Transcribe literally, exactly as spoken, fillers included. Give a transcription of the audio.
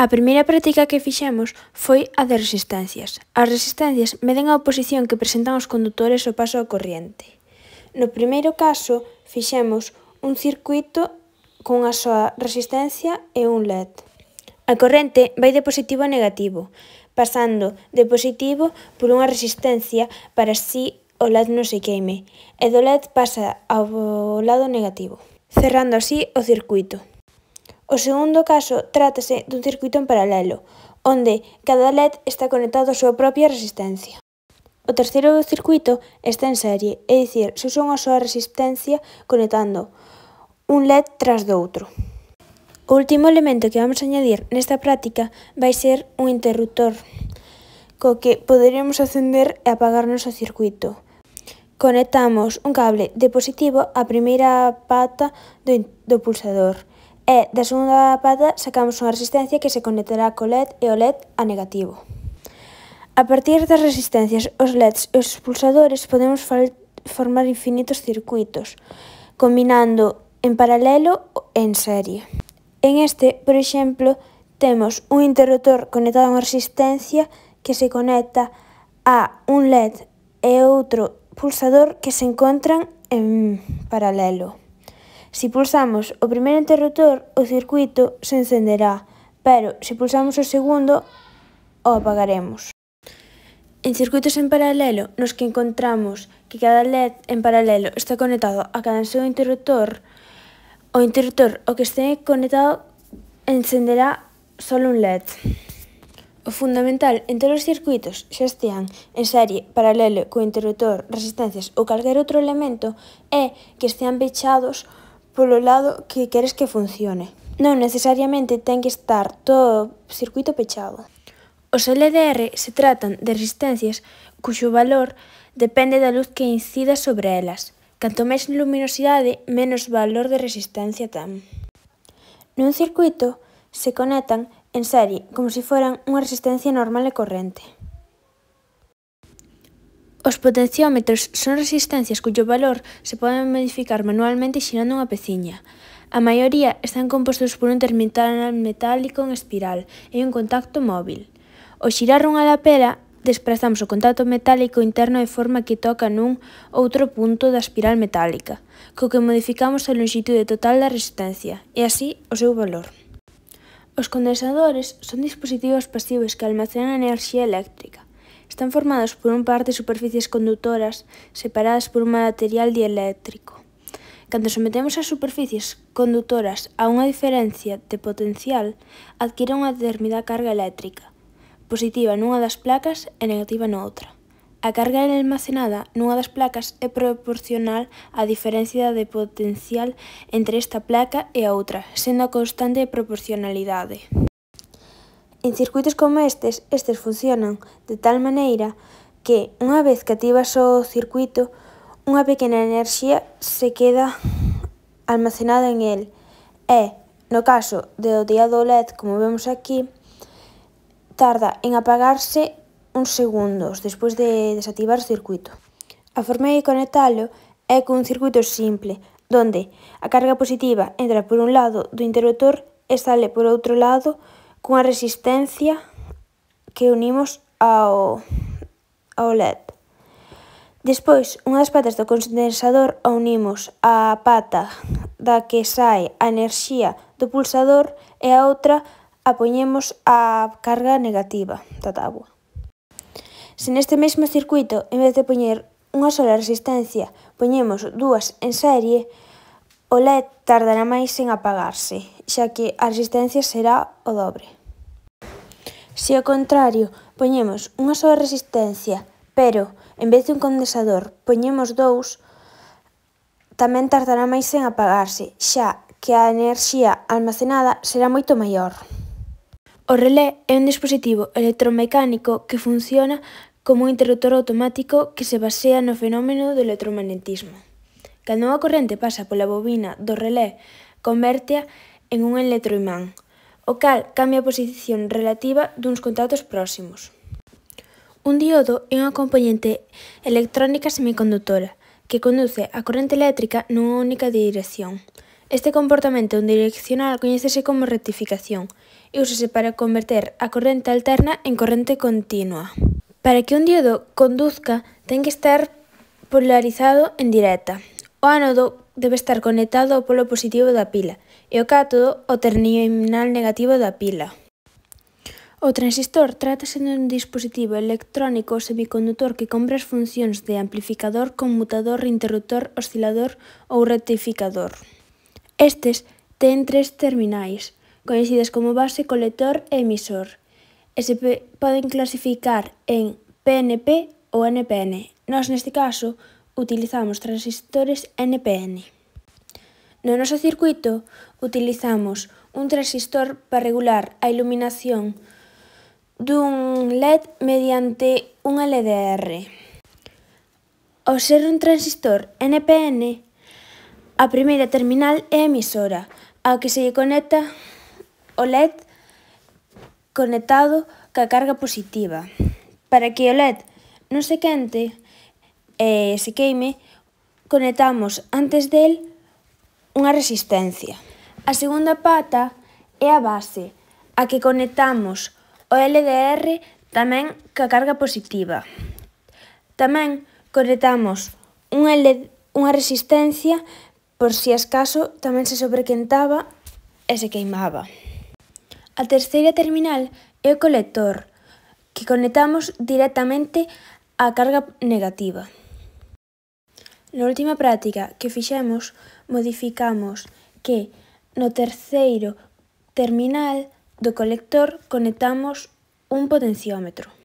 A primeira práctica que fixemos foi a de resistencias. As resistencias meden a oposición que presentan os condutores ao paso da corriente. No primeiro caso, fixemos un circuito con unha soa resistencia e un L E D. A corrente vai de positivo a negativo, pasando de positivo por unha resistencia para así o L E D non se queime, e do L E D pasa ao lado negativo, cerrando así o circuito. O segundo caso trátase dun circuito en paralelo, onde cada L E D está conectado á súa propia resistencia. O terceiro circuito está en serie, é dicir, se usa unha soa resistencia conectando un L E D tras do outro. O último elemento que vamos a añadir nesta práctica vai ser un interruptor, co que poderemos acender e apagar o noso circuito. Conectamos un cable de positivo á primeira pata do, do pulsador e da segunda pata sacamos unha resistencia que se conectará co L E D e o L E D a negativo. A partir das resistencias, os L E Ds e os pulsadores podemos formar infinitos circuitos, combinando en paralelo e en serie. En este, por exemplo, temos un interruptor conectado a unha resistencia que se conecta a un L E D e outro pulsador que se encontran en paralelo. Si pulsamos o primeiro interruptor, o circuito se encenderá, pero se pulsamos o segundo, o apagaremos. En circuitos en paralelo, nos que encontramos que cada L E D en paralelo está conectado a cada seu interruptor, o interruptor ao que este conectado encenderá só un L E D. O fundamental en todos os circuitos, xa estean en serie, paralelo, co interruptor, resistencias ou calquer outro elemento, é que estean pechados polo lado que queres que funcione. Non necesariamente ten que estar todo o circuito pechado. Os L D R se tratan de resistencias cuxo valor depende da luz que incida sobre elas. Canto máis luminosidade, menos valor de resistencia ten. Nun circuito se conectan en serie, como se foran unha resistencia normal e corrente. Os potenciómetros son resistencias cuxo valor se poden modificar manualmente xirando unha peciña. A maioría están compostos por un terminal metálico en espiral e un contacto móvil. Ao xirar unha lapela, desprazamos o contacto metálico interno de forma que toca nun outro punto da espiral metálica, co que modificamos a longitude total da resistencia, e así o seu valor. Os condensadores son dispositivos pasivos que almacenan enerxía eléctrica. Están formados por un par de superficies conductoras separadas por un material dieléctrico. Cando sometemos as superficies conductoras a unha diferencia de potencial, adquire unha determinada carga eléctrica, positiva nunha das placas e negativa noutra. A carga almacenada nunha das placas é proporcional á diferencia de potencial entre esta placa e a outra, sendo a constante de proporcionalidade. En circuitos como estes, estes funcionan de tal maneira que, unha vez que activas o circuito, unha pequena enerxía se queda almacenada en el e, no caso do diado L E D, como vemos aquí, tarda en apagarse uns segundos despois de desactivar o circuito. A forma de conectalo é con un circuito simple, donde a carga positiva entra por un lado do interruptor e sale por outro lado cunha resistencia que unimos ao, ao L E D. Despois, unha das patas do condensador a unimos á pata da que sae a enerxía do pulsador e a outra a poñemos a carga negativa da táboa. Se neste mesmo circuito, en vez de poñer unha sola resistencia, poñemos dúas en serie, o L E D tardará máis en apagarse, xa que a resistencia será o dobre. Se ao contrario, poñemos unha sola resistencia, pero en vez de un condensador poñemos dous, tamén tardará máis en apagarse, xa que a enerxía almacenada será moito maior. O relé é un dispositivo electromecánico que funciona como un interruptor automático que se basea no fenómeno do electromagnetismo. Cando unha corrente pasa pola bobina do relé, convértea en un electroimán, o cal cambia a posición relativa duns contactos próximos. Un diodo é unha componente electrónica semiconductora que conduce a corrente eléctrica nunha única dirección. Este comportamento unidireccional coñécese como rectificación e úsase para converter a corrente alterna en corrente continua. Para que un diodo conduzca, ten que estar polarizado en directa. O ánodo debe estar conectado ao polo positivo da pila e o cátodo ao terminal negativo da pila. O transistor trátase dun dispositivo electrónico semicondutor que compre as funcións de amplificador, conmutador, interruptor, oscilador ou rectificador. Estes ten tres terminais, coñecidos como base, colector e emisor, e se poden clasificar en P N P ou N P N. Nós, neste caso, utilizamos transistores N P N. No noso circuito, utilizamos un transistor para regular a iluminación dun L E D mediante un L D R. Ao ser un transistor N P N, a primeira terminal é a emisora, ao que se lle conecta o L E D conectado ca carga positiva. Para que o L E D non se quente e se queime, conectamos antes del unha resistencia. A segunda pata é a base, a que conectamos o L D R tamén ca carga positiva. Tamén conectamos unha, L, unha resistencia por si acaso tamén se sobrequentaba e se queimaba. A terceira terminal é o colector, que conectamos directamente á carga negativa. Na última práctica que fixemos, modificamos que no terceiro terminal do colector conectamos un potenciómetro.